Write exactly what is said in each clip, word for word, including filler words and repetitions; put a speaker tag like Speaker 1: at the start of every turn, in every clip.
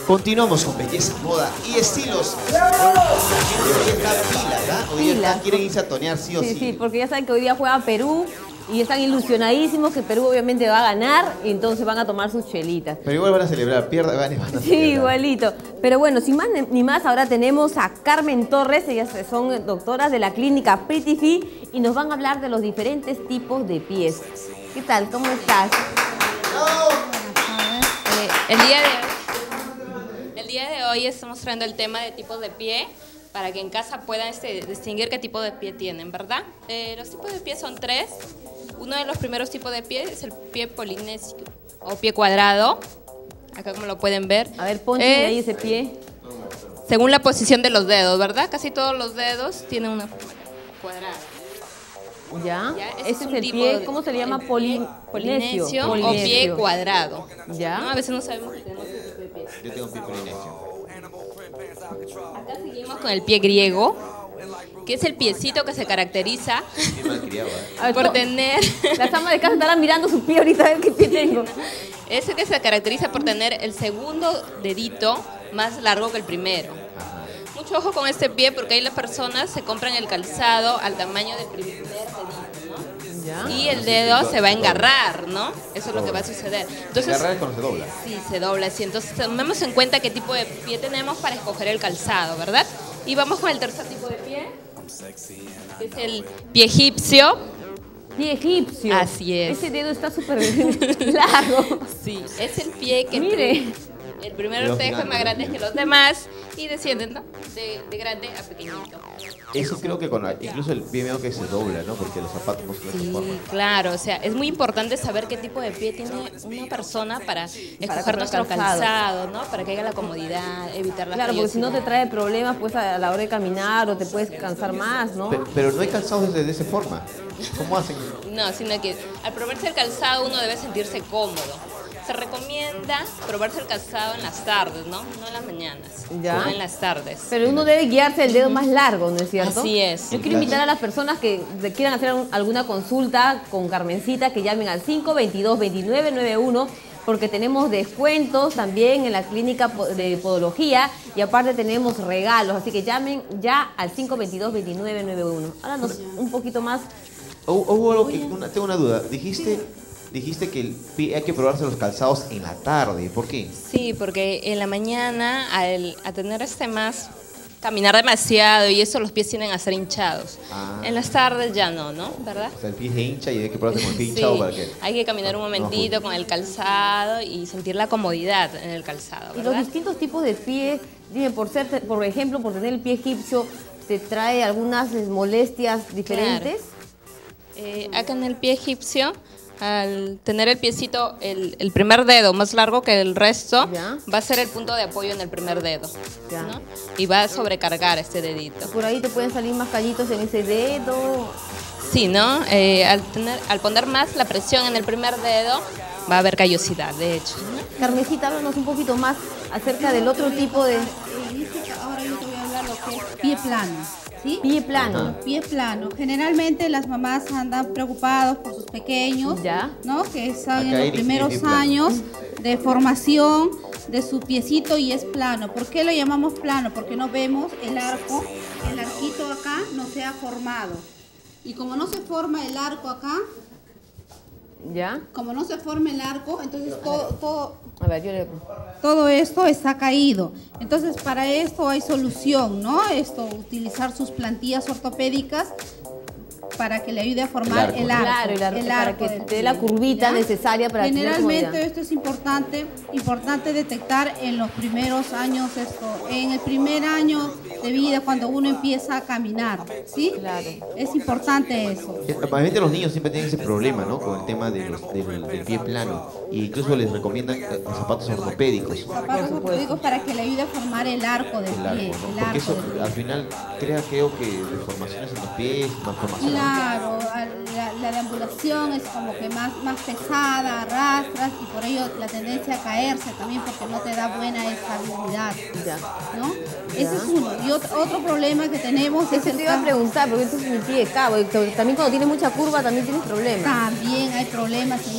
Speaker 1: Continuamos con belleza, moda y estilos. Hoy está pilas, ¿ah? Hoy está, quieren irse a tonear sí o sí.
Speaker 2: Sí, sí, porque ya saben que hoy día juega Perú y están ilusionadísimos que Perú obviamente va a ganar y entonces van a tomar sus chelitas.
Speaker 1: Pero igual van a celebrar, pierda, gane, van a celebrar.
Speaker 2: Sí, igualito. Pero bueno, sin más ni más, ahora tenemos a Carmen Torres, ellas son doctoras de la clínica Pretty Fit y nos van a hablar de los diferentes tipos de pies. ¿Qué tal? ¿Cómo estás?
Speaker 3: Eh, el día de hoy, el día de hoy estamos trayendo el tema de tipos de pie para que en casa puedan este, distinguir qué tipo de pie tienen, ¿verdad? Eh, los tipos de pie son tres. Uno de los primeros tipos de pie es el pie polinesio o pie cuadrado. Acá como lo pueden ver.
Speaker 2: A ver, ponte
Speaker 3: eh,
Speaker 2: ahí ese pie.
Speaker 3: Según la posición de los dedos, ¿verdad? Casi todos los dedos tienen una forma cuadrada.
Speaker 2: Ya,
Speaker 3: ¿Ya?
Speaker 2: ese es,
Speaker 3: es un
Speaker 2: el
Speaker 3: tipo
Speaker 2: pie,
Speaker 3: de,
Speaker 2: ¿cómo se le llama? Poli,
Speaker 3: polinesio,
Speaker 2: polinesio,
Speaker 3: o pie cuadrado.
Speaker 2: Ya.
Speaker 3: ¿No? A veces no sabemos que tenemos ese tipo de pie.
Speaker 1: Yo tengo un pie polinesio.
Speaker 3: Acá seguimos con el pie griego, que es el piecito que se caracteriza
Speaker 2: ver,
Speaker 3: por tener...
Speaker 2: Las amas de casa estarán mirando su pie ahorita a ver qué pie tengo.
Speaker 3: Ese que se caracteriza por tener el segundo dedito más largo que el primero. Mucho ojo con este pie porque ahí las personas se compran el calzado al tamaño del primer dedito, ¿no?
Speaker 2: ¿Ya?
Speaker 3: Y el dedo se va a engarrar, ¿no? Eso es lo que va a suceder. Entonces,
Speaker 1: engarrar es cuando se dobla.
Speaker 3: Sí, se dobla así. Entonces, tomemos en cuenta qué tipo de pie tenemos para escoger el calzado, ¿verdad? Y vamos con el tercer tipo de pie, que es el pie egipcio.
Speaker 2: Pie egipcio.
Speaker 3: Así es.
Speaker 2: Ese dedo está súper largo.
Speaker 3: Sí, es el pie que...
Speaker 2: Mire.
Speaker 3: El primero ustedes son más grandes que los demás y descienden, ¿no? De, de grande a pequeñito.
Speaker 1: Eso creo que con la, incluso el pie medio que se dobla, ¿no? Porque los zapatos no se
Speaker 3: Sí,
Speaker 1: forman.
Speaker 3: claro, o sea, es muy importante saber qué tipo de pie tiene una persona para escoger
Speaker 2: comprar
Speaker 3: nuestro
Speaker 2: calzado.
Speaker 3: calzado, ¿no? Para que haya la comodidad, evitar la
Speaker 2: Claro, porque si no te trae problemas pues a la hora de caminar o te puedes cansar más, ¿no?
Speaker 1: Pero, pero no hay calzados de, de esa forma. ¿Cómo hacen?
Speaker 3: No, sino que al probarse el calzado uno debe sentirse cómodo. Se recomienda probarse el calzado en las tardes, ¿no? No en las mañanas,
Speaker 2: Ya.
Speaker 3: no en las tardes.
Speaker 2: Pero uno debe guiarse el dedo más largo, ¿no es cierto?
Speaker 3: Así es.
Speaker 2: Yo quiero invitar a las personas que quieran hacer un- alguna consulta con Carmencita que llamen al cinco dos dos, dos nueve nueve uno porque tenemos descuentos también en la clínica po- de podología y aparte tenemos regalos, así que llamen ya al cinco dos dos, dos nueve nueve uno. Háblanos un poquito más.
Speaker 1: Hubo hubo algo que, una, tengo una duda. Dijiste, dijiste que el pie, hay que probarse los calzados en la tarde. ¿Por qué?
Speaker 3: Sí, porque en la mañana, al a tener este más, caminar demasiado y eso, los pies tienden a ser hinchados.
Speaker 1: Ah.
Speaker 3: En las tardes ya no, ¿no? ¿Verdad?
Speaker 1: O sea, el pie se hincha y hay que probarse con el pie
Speaker 3: Sí,
Speaker 1: hinchado para que...
Speaker 3: hay que caminar un momentito con el calzado y sentir la comodidad en el calzado,
Speaker 2: Y los
Speaker 3: ¿verdad?
Speaker 2: distintos tipos de pie, dime, por ser, por ejemplo, por tener el pie egipcio, ¿te trae algunas eh, molestias diferentes?
Speaker 3: Eh, acá en el pie egipcio, al tener el piecito, el, el primer dedo más largo que el resto,
Speaker 2: Ya.
Speaker 3: va a ser el punto de apoyo en el primer dedo,
Speaker 2: Ya.
Speaker 3: ¿no? Y va a sobrecargar este dedito.
Speaker 2: Por ahí te pueden salir más callitos en ese dedo.
Speaker 3: Sí, ¿no? Eh, al, tener, al poner más la presión en el primer dedo, va a haber callosidad, de hecho.
Speaker 2: Carmencita, háblanos un poquito más acerca del otro tipo de
Speaker 4: Dice que ahora yo te voy a hablar lo que es pie plano, ¿sí?
Speaker 2: pie plano.
Speaker 4: Pie plano. Generalmente las mamás andan preocupados por sus pequeños,
Speaker 2: Ya.
Speaker 4: ¿no? Que están
Speaker 1: Acá
Speaker 4: en los
Speaker 1: Eric
Speaker 4: primeros
Speaker 1: tiene pie plano.
Speaker 4: años de formación de su piecito y es plano. ¿Por qué lo llamamos plano? Porque no vemos el arco, el arquito acá no se ha formado. Y como no se forma el arco acá,
Speaker 2: ¿Ya?
Speaker 4: como no se forma el arco, entonces todo, todo,
Speaker 2: A ver, yo le...
Speaker 4: todo esto está caído. Entonces, para esto hay solución, ¿no? Esto, utilizar sus plantillas ortopédicas para que le ayude a formar
Speaker 1: El
Speaker 4: el
Speaker 1: arco.
Speaker 4: arco.
Speaker 2: Claro, el arco,
Speaker 4: el
Speaker 2: para
Speaker 4: arco
Speaker 2: que
Speaker 4: del
Speaker 2: te dé
Speaker 4: pie,
Speaker 2: la curvita
Speaker 4: ¿ya?
Speaker 2: necesaria para tener
Speaker 4: Generalmente
Speaker 2: comodidad.
Speaker 4: esto es importante, importante detectar en los primeros años esto, en el primer año de vida cuando uno empieza a caminar, ¿sí?
Speaker 2: Claro.
Speaker 4: Es importante eso.
Speaker 1: Normalmente los niños siempre tienen ese problema, ¿no? Con el tema de los- del, del pie plano. Y incluso les recomiendan eh, los zapatos ortopédicos.
Speaker 4: Zapatos ortopédicos para que le ayude a formar el arco del
Speaker 1: El
Speaker 4: pie.
Speaker 1: arco, ¿no?
Speaker 4: El
Speaker 1: Porque
Speaker 4: arco
Speaker 1: eso
Speaker 4: del pie.
Speaker 1: al final crea, creo que deformaciones en los pies, malformaciones.
Speaker 4: Claro, al- la, la deambulación es como que más, más pesada, arrastras y por ello la tendencia a caerse también porque no te da buena estabilidad,
Speaker 2: Ya.
Speaker 4: ¿no? Ese es uno. Y otro, otro problema que tenemos es
Speaker 2: Eso
Speaker 4: el
Speaker 2: te iba a
Speaker 4: cam-
Speaker 2: preguntar, porque esto es mi pie de cabo. y También cuando tiene mucha curva también tienes problemas.
Speaker 4: También hay problemas en ese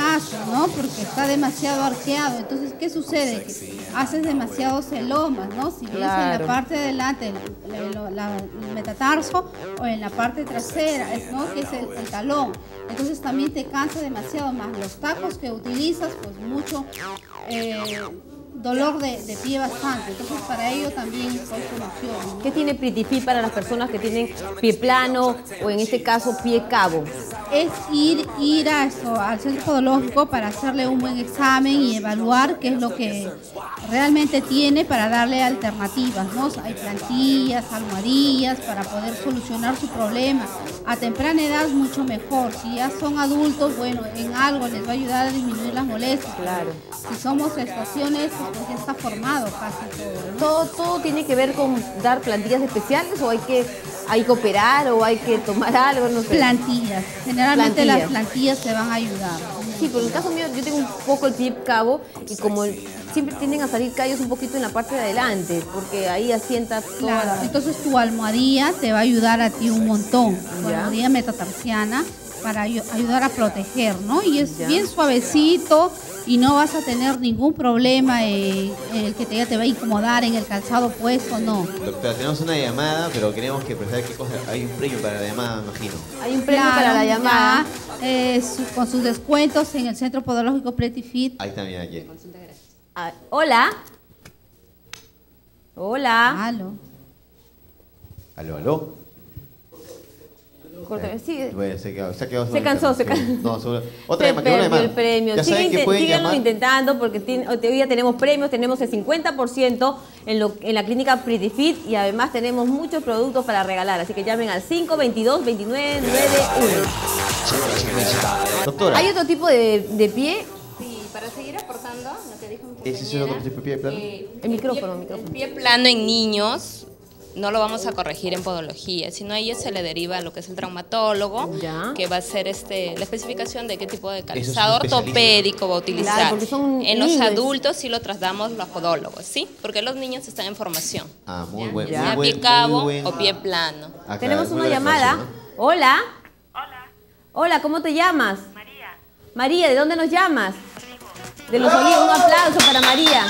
Speaker 4: caso, ¿no? Porque está demasiado arqueado. Entonces, ¿qué sucede? Que haces demasiados celomas, ¿no? Si ves
Speaker 2: Claro.
Speaker 4: en la parte de delante, el, la- la- el metatarso, o en la parte trasera, es, ¿no? Que es el, el talón. Entonces también te cansa demasiado más. Los tacos que utilizas, pues mucho eh, dolor de, de pie bastante. Entonces para ello también es solución.
Speaker 2: ¿Qué tiene Pretty Fit para las personas que tienen pie plano o en este caso pie cabo?
Speaker 4: Es ir, ir a eso, al centro podológico para hacerle un buen examen y evaluar qué es lo que realmente tiene para darle alternativas, ¿no? Hay plantillas, almohadillas para poder solucionar su problema. A temprana edad mucho mejor. Si ya son adultos, bueno, en algo les va a ayudar a disminuir las molestias.
Speaker 2: Claro.
Speaker 4: Si somos estaciones, pues ya está formado casi todo, ¿no?
Speaker 2: ¿Todo, todo tiene que ver con dar plantillas especiales o hay que, hay que operar o hay que tomar algo? No sé.
Speaker 4: Plantillas. Generalmente
Speaker 2: Plantillas.
Speaker 4: las plantillas te van a ayudar.
Speaker 2: Sí, pero en el caso mío yo tengo un poco el pie cabo y como el- siempre tienden a salir callos un poquito en la parte de adelante porque ahí asienta toda
Speaker 4: Claro,
Speaker 2: la...
Speaker 4: entonces tu almohadilla te va a ayudar a ti un montón. Tu
Speaker 2: Ya.
Speaker 4: almohadilla metatarsiana para ayu- ayudar a proteger, ¿no? Y es
Speaker 2: Ya.
Speaker 4: bien suavecito y no vas a tener ningún problema en el que te, ya te va a incomodar en el calzado puesto, no.
Speaker 1: Doctora, tenemos una llamada, pero queremos que prestar qué cosa. Hay un premio para la llamada, me imagino.
Speaker 2: Hay un premio
Speaker 4: Claro,
Speaker 2: para la llamada.
Speaker 4: ya, eh, su- con sus descuentos en el Centro Podológico Pretty Fit.
Speaker 1: Ahí está, mira, aquí.
Speaker 2: Ah, hola. Hola.
Speaker 4: Aló.
Speaker 1: Aló, aló.
Speaker 2: Córtame, sigue.
Speaker 1: Bueno, se, quedó, se, quedó
Speaker 2: Se cansó, se
Speaker 1: cansó.
Speaker 2: cansó.
Speaker 1: No, seguro. Otra
Speaker 2: Se
Speaker 1: llamada, que una
Speaker 2: perdió
Speaker 1: llamada.
Speaker 2: el premio.
Speaker 1: Ya saben
Speaker 2: Sigue
Speaker 1: que
Speaker 2: inte-
Speaker 1: pueden
Speaker 2: síganlo
Speaker 1: llamar.
Speaker 2: intentando porque tiene- hoy día tenemos premios, tenemos el cincuenta por ciento en, lo- en la clínica Pretty Fit y además tenemos muchos productos para regalar. Así que llamen al cinco dos dos, dos nueve nueve uno.
Speaker 1: Doctora,
Speaker 2: ¿Hay otro tipo de, de pie?
Speaker 3: Sí, para seguir aportando lo que dijo mi
Speaker 1: ¿ese es el otro
Speaker 3: compañera,
Speaker 1: tipo de pie plano?
Speaker 3: eh,
Speaker 2: El micrófono,
Speaker 3: pie-
Speaker 2: el micrófono.
Speaker 3: El pie plano en niños no lo vamos a corregir en podología, sino a ella se le deriva a lo que es el traumatólogo,
Speaker 2: Ya.
Speaker 3: que va a hacer este, la especificación de qué tipo de
Speaker 1: es un
Speaker 3: calzado
Speaker 1: especialista.
Speaker 3: ortopédico va a utilizar.
Speaker 2: Claro, porque son
Speaker 3: en los
Speaker 2: niños.
Speaker 3: adultos sí lo trasladamos los podólogos, ¿sí? Porque los niños están en formación.
Speaker 1: Ah, muy
Speaker 3: ¿ya?
Speaker 1: buen,
Speaker 3: Sea
Speaker 1: muy buen,
Speaker 3: pie cabo
Speaker 1: muy buen-
Speaker 3: o pie plano.
Speaker 1: Acá,
Speaker 2: Tenemos
Speaker 1: muy
Speaker 2: una
Speaker 1: buena
Speaker 2: llamada.
Speaker 1: aclaración,
Speaker 2: Hola.
Speaker 5: Hola,
Speaker 2: Hola, ¿cómo te llamas?
Speaker 5: María.
Speaker 2: María, ¿de dónde nos llamas? De Los Olivos. Un aplauso para María.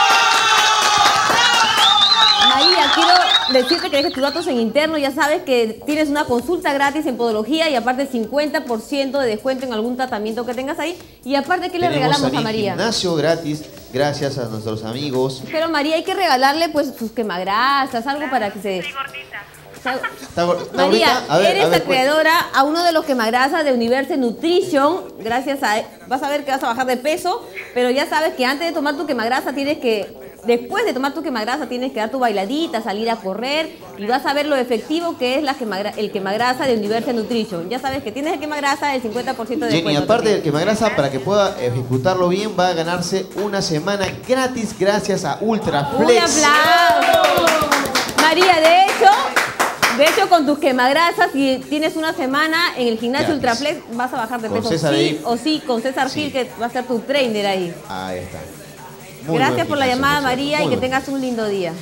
Speaker 2: María, quiero decirte que dejes tus datos en interno. Ya sabes que tienes una consulta gratis en podología y aparte cincuenta por ciento de descuento en algún tratamiento que tengas ahí. Y aparte, ¿qué le
Speaker 1: Tenemos
Speaker 2: regalamos a
Speaker 1: también
Speaker 2: María?
Speaker 1: gimnasio gratis, gracias a nuestros amigos.
Speaker 2: Pero María, hay que regalarle pues sus quemagrasas, algo para que se...
Speaker 5: Soy gordita.
Speaker 1: ¿Está gor- está
Speaker 2: María,
Speaker 1: ahorita? A ver,
Speaker 2: eres
Speaker 1: a ver,
Speaker 2: la
Speaker 1: pues.
Speaker 2: creadora a uno de los quemagrasas de Universe Nutrition. Gracias a... Vas a ver que vas a bajar de peso, pero ya sabes que antes de tomar tu quemagrasa tienes que... Después de tomar tu quemagrasa tienes que dar tu bailadita, salir a correr y vas a ver lo efectivo que es la quemagra- el quemagrasa de Universe Nutrition. Ya sabes que tienes el quemagrasa, el cincuenta por ciento de
Speaker 1: Jenny,
Speaker 2: descuento.
Speaker 1: aparte del
Speaker 2: también.
Speaker 1: quemagrasa, para que pueda ejecutarlo bien, va a ganarse una semana gratis gracias a
Speaker 2: ¡Un
Speaker 1: Ultraflex.
Speaker 2: aplauso! María, de hecho, de hecho con tus quemagrasas, si tienes una semana en el gimnasio
Speaker 1: Gratis.
Speaker 2: Ultraflex, vas a bajar de
Speaker 1: Con
Speaker 2: peso
Speaker 1: César
Speaker 2: sí
Speaker 1: ahí.
Speaker 2: o sí, con César
Speaker 1: Sí.
Speaker 2: Gil, que va a ser tu trainer ahí.
Speaker 1: Ahí está. Muy
Speaker 2: Gracias
Speaker 1: buen
Speaker 2: por la
Speaker 1: gimnasio,
Speaker 2: llamada,
Speaker 1: por cierto.
Speaker 2: María,
Speaker 1: Muy
Speaker 2: y que
Speaker 1: buen.
Speaker 2: tengas un lindo día.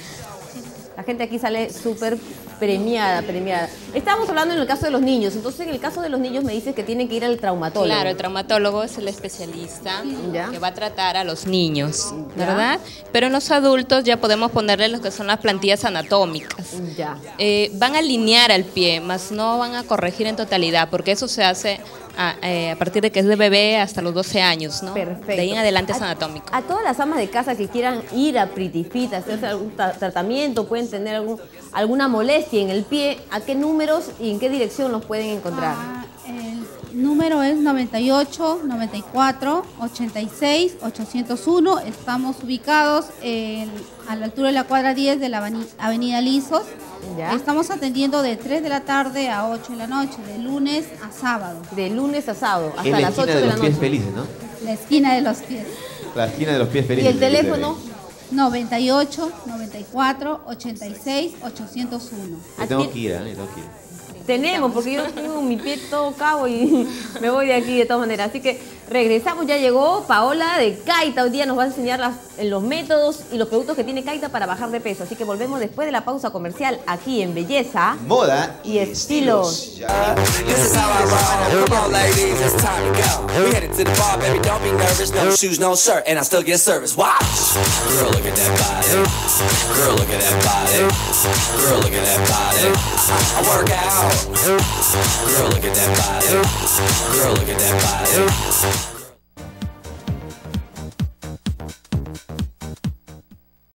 Speaker 2: La gente aquí sale súper premiada, premiada. Estábamos hablando en el caso de los niños, entonces en el caso de los niños me dices que tienen que ir al traumatólogo.
Speaker 3: Claro, el traumatólogo es el especialista
Speaker 2: Ya.
Speaker 3: que va a tratar a los niños,
Speaker 2: Ya.
Speaker 3: ¿verdad? Pero en los adultos ya podemos ponerle lo que son las plantillas anatómicas.
Speaker 2: Ya.
Speaker 3: Eh, van a alinear al pie, más no van a corregir en totalidad, porque eso se hace a, eh, a partir de que es de bebé hasta los doce años, ¿no?
Speaker 2: Perfecto.
Speaker 3: De ahí en adelante es
Speaker 2: A-
Speaker 3: anatómico.
Speaker 2: A todas las amas de casa que quieran ir a Pretty Fit, hacerse algún tra- tratamiento, pueden tener algún, alguna molestia en el pie, ¿a qué números y en qué dirección los pueden encontrar?
Speaker 4: Ah, el número es noventa y ocho, noventa y cuatro, ochenta y seis, ochocientos uno. Estamos ubicados en- a la altura de la cuadra diez de la aveni- Avenida Lizos.
Speaker 2: Ya.
Speaker 4: Estamos atendiendo de tres de la tarde a ocho de la noche, de lunes a sábado.
Speaker 2: De lunes a sábado, hasta
Speaker 1: Es la
Speaker 2: las
Speaker 1: esquina
Speaker 2: ocho
Speaker 1: de
Speaker 2: de la
Speaker 1: los pies
Speaker 2: noche.
Speaker 1: felices, ¿no?
Speaker 4: La esquina de los pies.
Speaker 1: La esquina de los pies
Speaker 2: ¿Y
Speaker 1: felices.
Speaker 2: el teléfono?
Speaker 4: noventa y ocho, noventa y cuatro, ochenta y seis, ochocientos uno.
Speaker 1: Yo tengo que ir, ¿eh? Yo tengo que ir.
Speaker 2: Tenemos, porque yo tengo mi pie todo cabo y me voy de aquí de todas maneras. Así que Regresamos, ya llegó Paola de Kaita. Hoy día nos va a enseñar las, los métodos y los productos que tiene Kaita para bajar de peso. Así que volvemos después de la pausa comercial aquí en Belleza,
Speaker 1: Moda
Speaker 2: y Estilos.
Speaker 1: Ya.
Speaker 5: This is how I roll. Come on, ladies, it's time to go. We headed to the bar, baby, don't be nervous. No shoes, no shirt, and I still get service. Watch. Girl, look at that body. Girl, look at that body. Girl, look at that body. I, I work out. Girl, look at that body. Girl, look at that body.